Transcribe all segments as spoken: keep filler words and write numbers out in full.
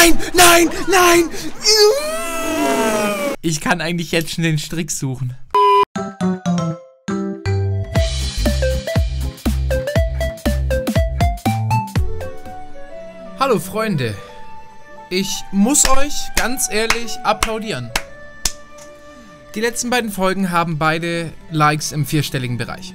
Nein, nein, nein! Ich kann eigentlich jetzt schon den Strick suchen. Hallo Freunde, ich muss euch ganz ehrlich applaudieren. Die letzten beiden Folgen haben beide Likes im vierstelligen Bereich.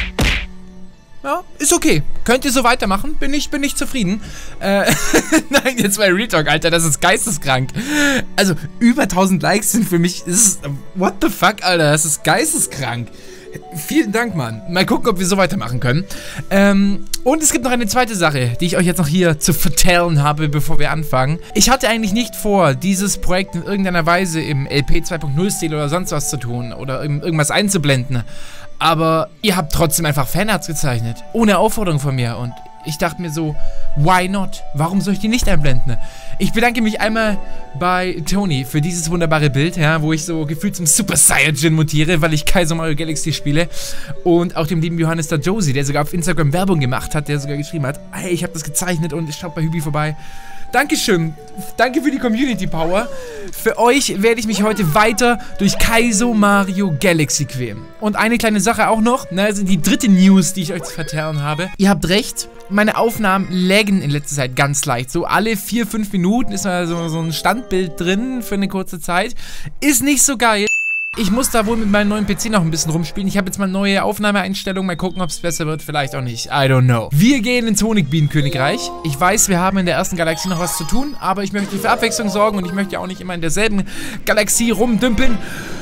Ja, ist okay. Könnt ihr so weitermachen? Bin ich, bin ich zufrieden. Äh, nein, jetzt mal Real Talk, Alter, das ist geisteskrank. Also, über tausend Likes sind für mich, das ist, what the fuck, Alter, das ist geisteskrank. Vielen Dank, Mann. Mal gucken, ob wir so weitermachen können. Ähm, und es gibt noch eine zweite Sache, die ich euch jetzt noch hier zu vertellen habe, bevor wir anfangen. Ich hatte eigentlich nicht vor, dieses Projekt in irgendeiner Weise im L P zwei Punkt null-Stil oder sonst was zu tun oder irgendwas einzublenden. Aber ihr habt trotzdem einfach Fanarts gezeichnet, ohne Aufforderung von mir. Und ich dachte mir so, why not? Warum soll ich die nicht einblenden? Ich bedanke mich einmal bei Tony für dieses wunderbare Bild, ja, wo ich so gefühlt zum Super Saiyajin mutiere, weil ich Kaizo Mario Galaxy spiele. Und auch dem lieben Johannes da Josie, der sogar auf Instagram Werbung gemacht hat, der sogar geschrieben hat, hey, ich habe das gezeichnet und schaut bei Hübi vorbei. Dankeschön. Danke für die Community Power. Für euch werde ich mich heute weiter durch Kaizo Mario Galaxy quälen. Und eine kleine Sache auch noch, ne, also die dritte News, die ich euch zu vertellen habe. Ihr habt recht, meine Aufnahmen laggen in letzter Zeit ganz leicht. So alle vier, fünf Minuten ist mal so, so ein Standbild drin für eine kurze Zeit. Ist nicht so geil. Ich muss da wohl mit meinem neuen P C noch ein bisschen rumspielen. Ich habe jetzt mal neue Aufnahmeeinstellungen. Mal gucken, ob es besser wird. Vielleicht auch nicht. I don't know. Wir gehen ins Honigbienenkönigreich. Ich weiß, wir haben in der ersten Galaxie noch was zu tun. Aber ich möchte für Abwechslung sorgen. Und ich möchte auch nicht immer in derselben Galaxie rumdümpeln.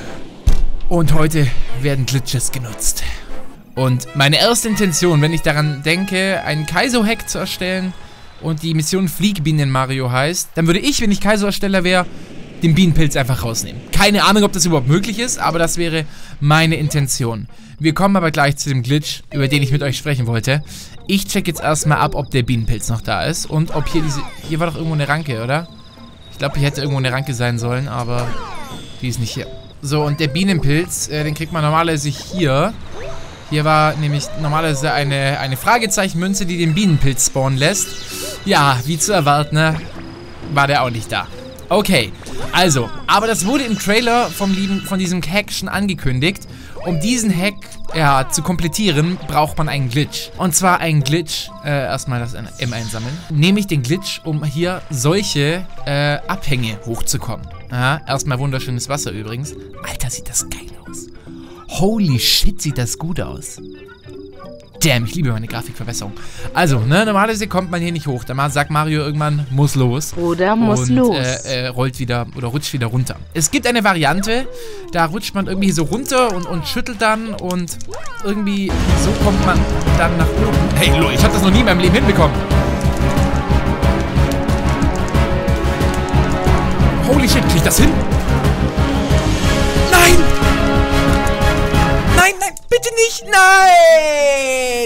Und heute werden Glitches genutzt. Und meine erste Intention, wenn ich daran denke, einen Kaizo-Hack zu erstellen und die Mission Fliegbienen Mario heißt, dann würde ich, wenn ich Kaizo-Ersteller wäre, den Bienenpilz einfach rausnehmen. Keine Ahnung, ob das überhaupt möglich ist, aber das wäre meine Intention. Wir kommen aber gleich zu dem Glitch, über den ich mit euch sprechen wollte. Ich check jetzt erstmal ab, ob der Bienenpilz noch da ist und ob hier diese... Hier war doch irgendwo eine Ranke, oder? Ich glaube, hier hätte irgendwo eine Ranke sein sollen, aber die ist nicht hier. So, und der Bienenpilz, äh, den kriegt man normalerweise hier. Hier war nämlich normalerweise eine, eine Fragezeichenmünze, die den Bienenpilz spawnen lässt. Ja, wie zu erwarten, ne? War der auch nicht da. Okay, also, aber das wurde im Trailer vom lieben, von diesem Hack schon angekündigt. Um diesen Hack, ja, zu komplettieren, braucht man einen Glitch. Und zwar einen Glitch, äh, erstmal das M einsammeln. Nämlich den Glitch, um hier solche, äh, Abhänge hochzukommen. Ja, erstmal wunderschönes Wasser übrigens. Alter, sieht das geil aus. Holy shit, sieht das gut aus. Damn, ich liebe meine Grafikverbesserung. Also, ne, normalerweise kommt man hier nicht hoch. Da sagt Mario irgendwann, muss los. Oder muss und, los. Äh, äh, rollt wieder oder rutscht wieder runter. Es gibt eine Variante, da rutscht man irgendwie so runter und, und schüttelt dann und irgendwie so kommt man dann nach oben. Hey, lol, ich hab das noch nie in meinem Leben hinbekommen. Holy shit, krieg ich das hin? Nein! Nein, nein, bitte nicht! Nein!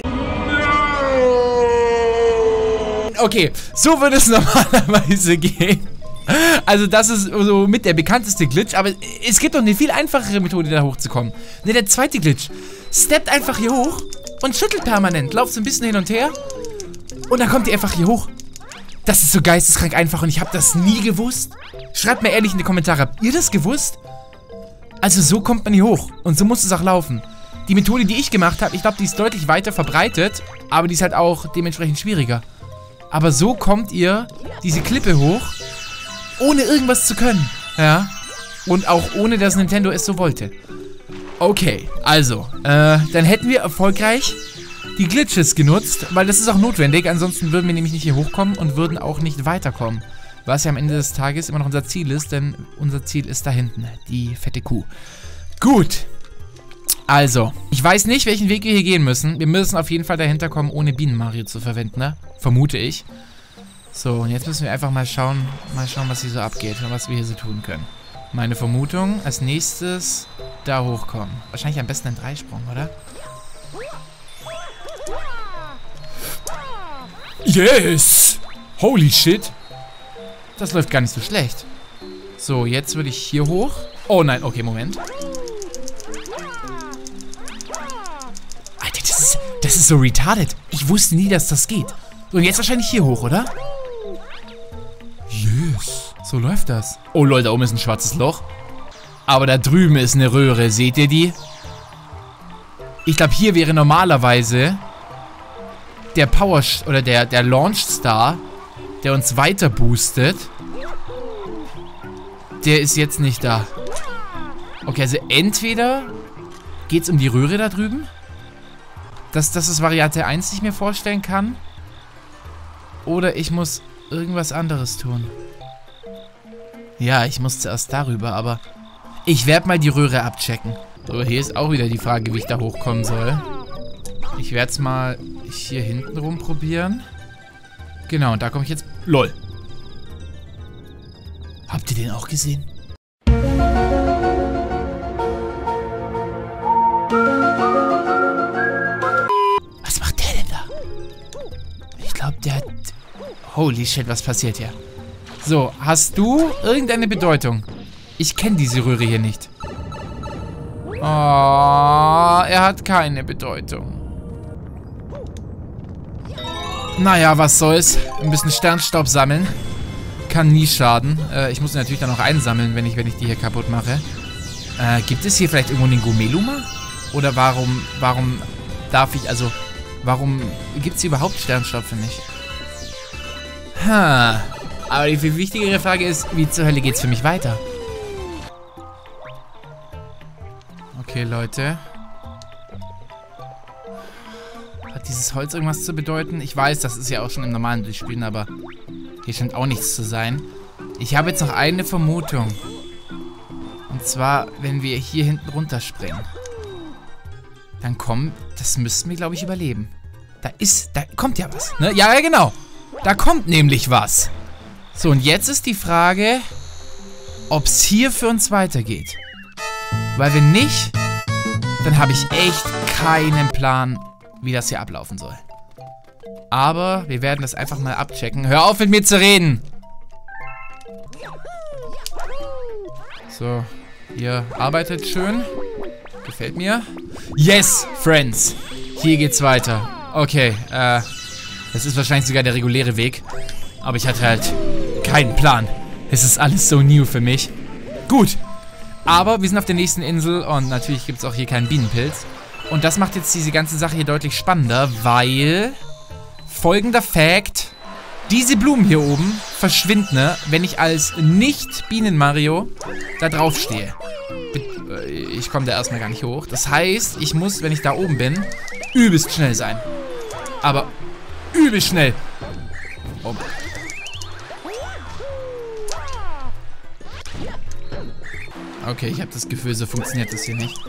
Okay, so würde es normalerweise gehen. Also das ist so mit der bekannteste Glitch, aber es gibt noch eine viel einfachere Methode, da hochzukommen. Ne, der zweite Glitch. Steppt einfach hier hoch und schüttelt permanent. Lauft so ein bisschen hin und her und dann kommt ihr einfach hier hoch. Das ist so geisteskrank einfach und ich habe das nie gewusst. Schreibt mir ehrlich in die Kommentare, habt ihr das gewusst? Also so kommt man hier hoch und so muss es auch laufen. Die Methode, die ich gemacht habe, ich glaube, die ist deutlich weiter verbreitet, aber die ist halt auch dementsprechend schwieriger. Aber so kommt ihr diese Klippe hoch, ohne irgendwas zu können. Ja. Und auch ohne, dass Nintendo es so wollte. Okay, also, äh, dann hätten wir erfolgreich die Glitches genutzt, weil das ist auch notwendig, ansonsten würden wir nämlich nicht hier hochkommen und würden auch nicht weiterkommen. Was ja am Ende des Tages immer noch unser Ziel ist, denn unser Ziel ist da hinten, die fette Kuh. Gut. Also, ich weiß nicht, welchen Weg wir hier gehen müssen. Wir müssen auf jeden Fall dahinter kommen, ohne Bienen-Mario zu verwenden, ne? Vermute ich. So, und jetzt müssen wir einfach mal schauen, mal schauen, was hier so abgeht und was wir hier so tun können. Meine Vermutung, als nächstes da hochkommen. Wahrscheinlich am besten ein Dreisprung, oder? Yes! Holy shit! Das läuft gar nicht so schlecht. So, jetzt würde ich hier hoch. Oh nein, okay, Moment. Alter, das ist, das ist so retarded. Ich wusste nie, dass das geht. So, und jetzt wahrscheinlich hier hoch, oder? Yes. So läuft das. Oh lol, da oben ist ein schwarzes Loch. Aber da drüben ist eine Röhre. Seht ihr die? Ich glaube, hier wäre normalerweise der Power... oder der, der Launch Star, der uns weiter boostet. Der ist jetzt nicht da. Okay, also entweder geht es um die Röhre da drüben. Das, das ist Variante eins, die ich mir vorstellen kann. Oder ich muss irgendwas anderes tun. Ja, ich muss zuerst darüber, aber ich werde mal die Röhre abchecken. So, hier ist auch wieder die Frage, wie ich da hochkommen soll. Ich werde es mal hier hinten rum probieren. Genau, und da komme ich jetzt... LOL. Habt ihr den auch gesehen? Was macht der denn da? Ich glaube, der hat... Holy shit, was passiert hier? So, hast du irgendeine Bedeutung? Ich kenne diese Röhre hier nicht. Oh, er hat keine Bedeutung. Naja, was soll's. Ein bisschen Sternstaub sammeln. Kann nie schaden. Äh, ich muss natürlich dann noch einsammeln, wenn ich, wenn ich die hier kaputt mache. Äh, gibt es hier vielleicht irgendwo den Gomeluma? Oder warum, warum darf ich, also, warum gibt es hier überhaupt Sternstaub für mich? Ha. Aber die viel wichtigere Frage ist, wie zur Hölle geht's für mich weiter? Okay, Leute. Hat dieses Holz irgendwas zu bedeuten? Ich weiß, das ist ja auch schon im normalen Durchspielen, aber hier scheint auch nichts zu sein. Ich habe jetzt noch eine Vermutung. Und zwar, wenn wir hier hinten runterspringen. Dann kommen, das müssten wir, glaube ich, überleben. Da ist, da kommt ja was, ne? Ja, ja, genau. Da kommt nämlich was. So, und jetzt ist die Frage, ob es hier für uns weitergeht. Weil wenn nicht, dann habe ich echt keinen Plan, wie das hier ablaufen soll. Aber wir werden das einfach mal abchecken. Hör auf mit mir zu reden! So, ihr arbeitet schön. Gefällt mir. Yes, Friends! Hier geht's weiter. Okay, äh, das ist wahrscheinlich sogar der reguläre Weg. Aber ich hatte halt keinen Plan. Es ist alles so new für mich. Gut. Aber wir sind auf der nächsten Insel und natürlich gibt es auch hier keinen Bienenpilz. Und das macht jetzt diese ganze Sache hier deutlich spannender, weil... Folgender Fact. Diese Blumen hier oben verschwinden, ne, wenn ich als Nicht-Bienen-Mario da drauf stehe. Ich komme da erstmal gar nicht hoch. Das heißt, ich muss, wenn ich da oben bin, übelst schnell sein. Aber übelst schnell. Oh. Okay, ich habe das Gefühl, so funktioniert das hier nicht.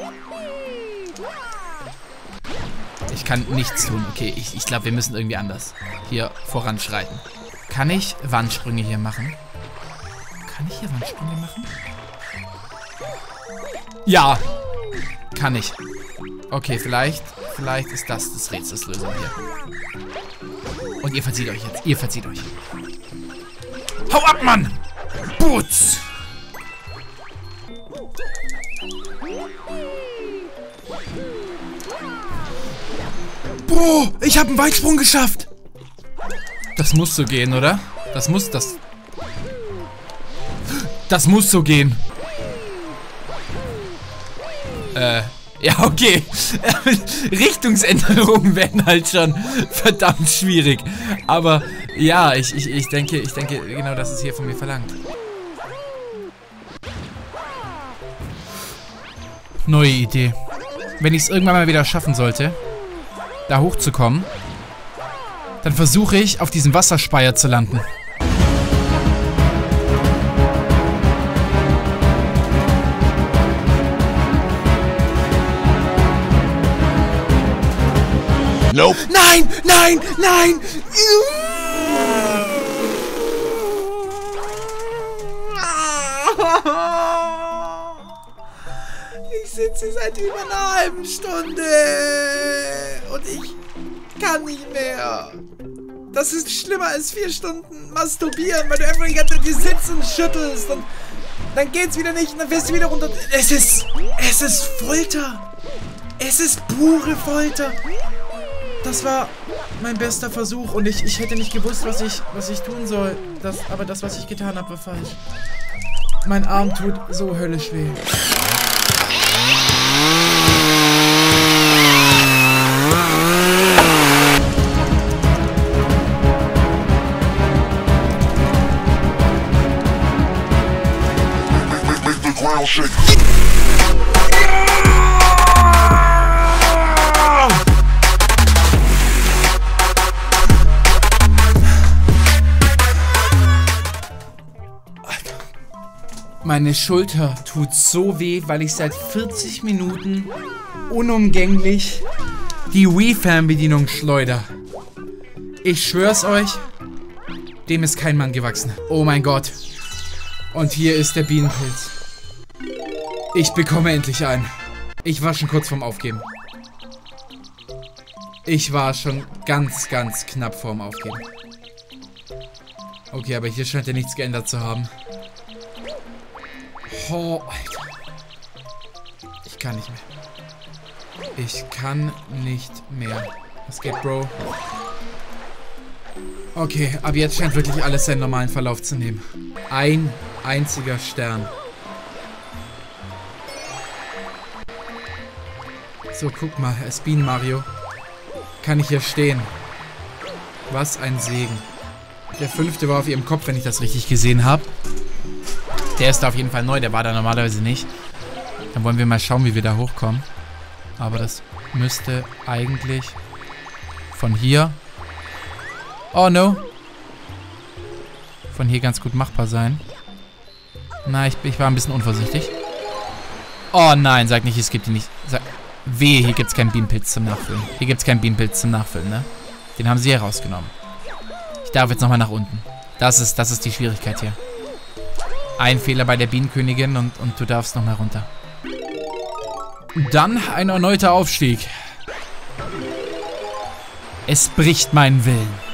Ich kann nichts tun. Okay, ich, ich glaube, wir müssen irgendwie anders hier voranschreiten. Kann ich Wandsprünge hier machen? Kann ich hier Wandsprünge machen? Ja! Kann ich. Okay, vielleicht, vielleicht ist das das Rätselslösung hier. Und ihr verzieht euch jetzt. Ihr verzieht euch. Hau ab, Mann! Boots! Boah, ich habe einen Weitsprung geschafft. Das muss so gehen, oder? Das muss, das... Das muss so gehen. Äh, ja, okay. Richtungsänderungen werden halt schon verdammt schwierig. Aber, ja, ich, ich, ich denke, ich denke, genau das ist hier von mir verlangt. Neue Idee. Wenn ich es irgendwann mal wieder schaffen sollte, da hochzukommen, dann versuche ich, auf diesem Wasserspeier zu landen. Nope. Nein, nein, nein! Ich sitze seit über einer halben Stunde und ich kann nicht mehr. Das ist schlimmer als vier Stunden masturbieren, weil du einfach die ganze Zeit hier sitzt und schüttelst und dann geht's wieder nicht und dann fährst du wieder runter. Es ist, es ist Folter. Es ist pure Folter. Das war mein bester Versuch und ich, ich hätte nicht gewusst, was ich, was ich tun soll. Das, aber das, was ich getan habe, war falsch. Mein Arm tut so höllisch weh. Meine Schulter tut so weh, weil ich seit vierzig Minuten unumgänglich die Wii-Fernbedienung schleuder. Ich schwör's euch, dem ist kein Mann gewachsen. Oh mein Gott. Und hier ist der Bienenpilz. Ich bekomme endlich einen. Ich war schon kurz vorm Aufgeben. Ich war schon ganz, ganz knapp vorm Aufgeben. Okay, aber hier scheint ja nichts geändert zu haben. Oh, Alter. Ich kann nicht mehr. Ich kann nicht mehr. Was geht, Bro? Okay, ab jetzt scheint wirklich alles seinen normalen Verlauf zu nehmen. Ein einziger Stern. So, guck mal, es Bienen Mario. Kann ich hier stehen? Was ein Segen. Der fünfte war auf ihrem Kopf, wenn ich das richtig gesehen habe. Der ist da auf jeden Fall neu, der war da normalerweise nicht. Dann wollen wir mal schauen, wie wir da hochkommen. Aber das müsste eigentlich von hier... Oh no. Von hier ganz gut machbar sein. Na, ich, ich war ein bisschen unvorsichtig. Oh nein, sag nicht, es gibt ihn nicht. Sag, wehe, hier gibt es keinen Bienenpilz zum Nachfüllen. Hier gibt es keinen Bienenpilz zum Nachfüllen, ne? Den haben sie hier rausgenommen. Ich darf jetzt nochmal nach unten. Das ist, das ist die Schwierigkeit hier. Ein Fehler bei der Bienenkönigin und, und du darfst nochmal runter. Dann ein erneuter Aufstieg. Es bricht meinen Willen.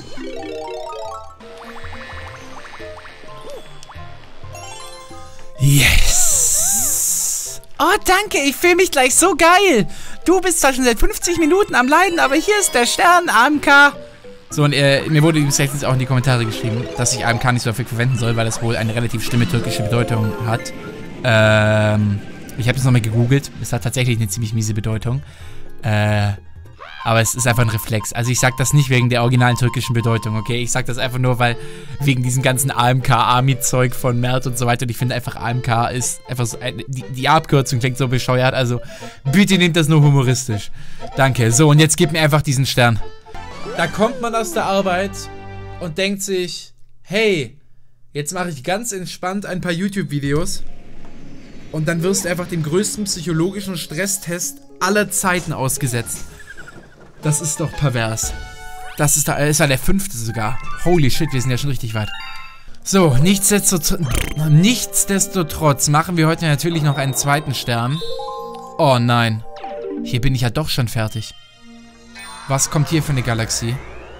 Yes! Oh, danke, ich fühle mich gleich so geil. Du bist zwar schon seit fünfzig Minuten am Leiden, aber hier ist der Stern, A M K. So, und äh, mir wurde übrigens letztens auch in die Kommentare geschrieben, dass ich A M K nicht so häufig verwenden soll, weil das wohl eine relativ schlimme türkische Bedeutung hat. Ähm, ich habe das nochmal gegoogelt. Es hat tatsächlich eine ziemlich miese Bedeutung. Äh, aber es ist einfach ein Reflex. Also ich sag das nicht wegen der originalen türkischen Bedeutung, okay? Ich sag das einfach nur, weil wegen diesem ganzen A M K-Army-Zeug von Mert und so weiter. Und ich finde einfach, A M K ist einfach so, äh, die, die Abkürzung klingt so bescheuert. Also bitte nehmt das nur humoristisch. Danke. So, und jetzt gib mir einfach diesen Stern. Da kommt man aus der Arbeit und denkt sich, hey, jetzt mache ich ganz entspannt ein paar YouTube-Videos und dann wirst du einfach dem größten psychologischen Stresstest aller Zeiten ausgesetzt. Das ist doch pervers. Das ist, da, ist ja der fünfte sogar. Holy shit, wir sind ja schon richtig weit. So, nichtsdestotrotz, nichtsdestotrotz machen wir heute natürlich noch einen zweiten Stern. Oh nein, hier bin ich ja doch schon fertig. Was kommt hier für eine Galaxie?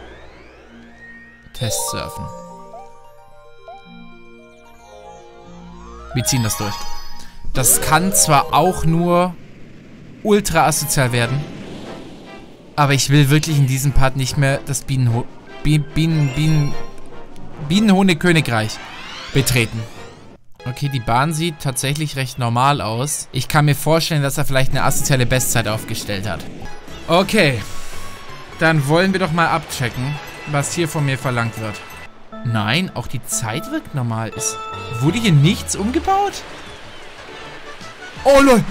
Testsurfen. Wir ziehen das durch. Das kann zwar auch nur ultra asozial werden, aber ich will wirklich in diesem Part nicht mehr das Bienenho Bien Bienen Bienen Bienenhohne Königreich betreten. Okay, die Bahn sieht tatsächlich recht normal aus. Ich kann mir vorstellen, dass er vielleicht eine asoziale Bestzeit aufgestellt hat. Okay. Dann wollen wir doch mal abchecken, was hier von mir verlangt wird. Nein, auch die Zeit wirkt normal. Ist, wurde hier nichts umgebaut? Oh, Leute.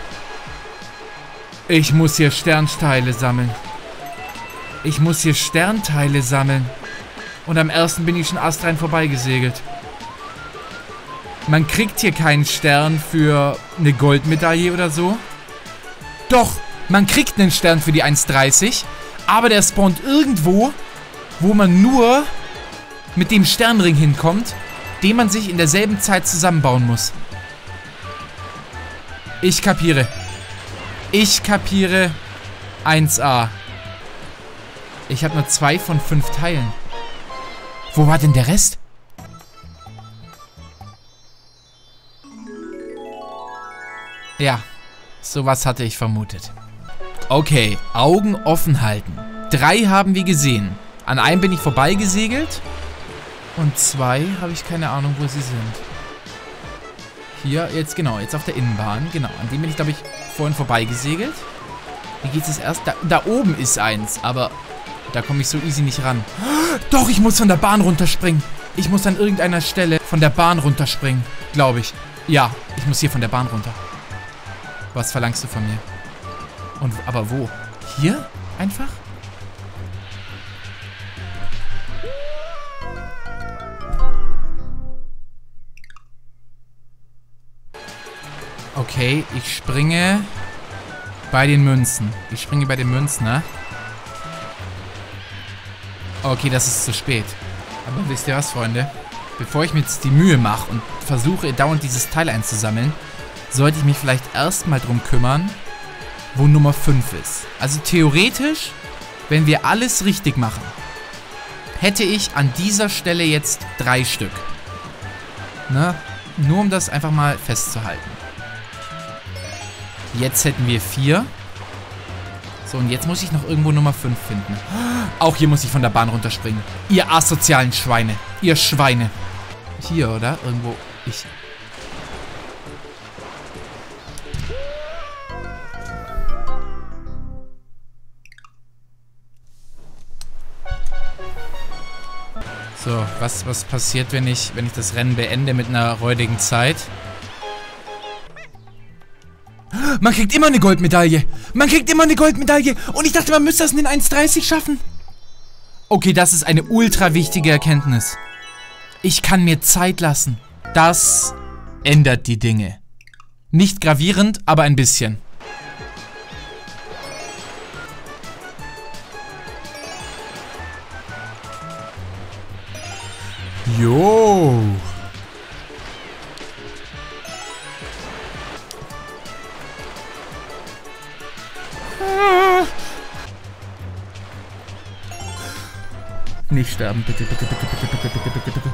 Ich muss hier Sternteile sammeln. Ich muss hier Sternteile sammeln. Und am ersten bin ich schon astrein vorbeigesegelt. Man kriegt hier keinen Stern für eine Goldmedaille oder so. Doch, man kriegt einen Stern für die eins dreißig. Aber der spawnt irgendwo, wo man nur mit dem Sternring hinkommt, den man sich in derselben Zeit zusammenbauen muss. Ich kapiere. Ich kapiere eins a. Ich habe nur zwei von fünf Teilen. Wo war denn der Rest? Ja, sowas hatte ich vermutet. Okay, Augen offen halten. Drei haben wir gesehen. An einem bin ich vorbeigesegelt. Und zwei habe ich keine Ahnung, wo sie sind. Hier, jetzt genau, jetzt auf der Innenbahn. Genau, an dem bin ich, glaube ich, vorhin vorbeigesegelt. Wie geht es erst? Da, da oben ist eins, aber da komme ich so easy nicht ran. Doch, ich muss von der Bahn runterspringen. Ich muss an irgendeiner Stelle von der Bahn runterspringen, glaube ich. Ja, ich muss hier von der Bahn runter. Was verlangst du von mir? Und, aber wo? Hier? Einfach? Okay, ich springe bei den Münzen. Ich springe bei den Münzen, ne? Okay, das ist zu spät. Aber wisst ihr was, Freunde? Bevor ich mir jetzt die Mühe mache und versuche, dauernd dieses Teil einzusammeln, sollte ich mich vielleicht erstmal drum kümmern, wo Nummer fünf ist. Also theoretisch, wenn wir alles richtig machen, hätte ich an dieser Stelle jetzt drei Stück. Ne? Nur um das einfach mal festzuhalten. Jetzt hätten wir vier. So, und jetzt muss ich noch irgendwo Nummer fünf finden. Auch hier muss ich von der Bahn runterspringen. Ihr asozialen Schweine. Ihr Schweine. Hier, oder? Irgendwo. Ich... So, was, was passiert, wenn ich, wenn ich das Rennen beende mit einer räudigen Zeit? Man kriegt immer eine Goldmedaille. Man kriegt immer eine Goldmedaille. Und ich dachte, man müsste das in den eins dreißig schaffen. Okay, das ist eine ultra wichtige Erkenntnis. Ich kann mir Zeit lassen. Das ändert die Dinge. Nicht gravierend, aber ein bisschen. Jo. Nicht sterben, bitte, bitte, bitte, bitte, bitte, bitte, bitte, bitte.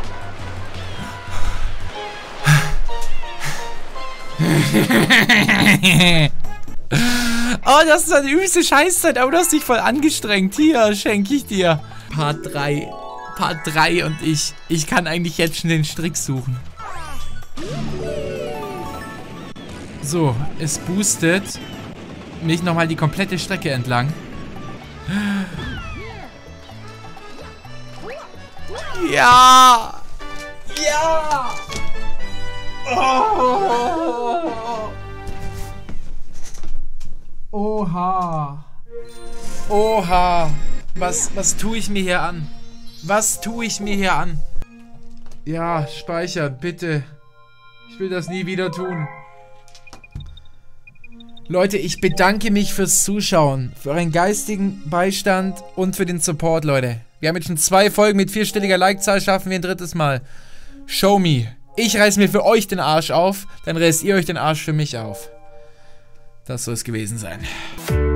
Oh, das ist eine übelste Scheißzeit, aber du hast dich voll angestrengt. Hier, schenke ich dir. Part drei. Part drei und ich. Ich kann eigentlich jetzt schon den Strick suchen. So, es boostet mich nochmal die komplette Strecke entlang. Ja! Ja! Oh! Oha! Oha! Was, was tue ich mir hier an? Was tue ich mir hier an? Ja, speichern, bitte. Ich will das nie wieder tun. Leute, ich bedanke mich fürs Zuschauen, für euren geistigen Beistand und für den Support, Leute. Wir haben jetzt schon zwei Folgen mit vierstelliger Like-Zahl, schaffen wir ein drittes Mal. Show me. Ich reiß mir für euch den Arsch auf, dann reißt ihr euch den Arsch für mich auf. Das soll es gewesen sein.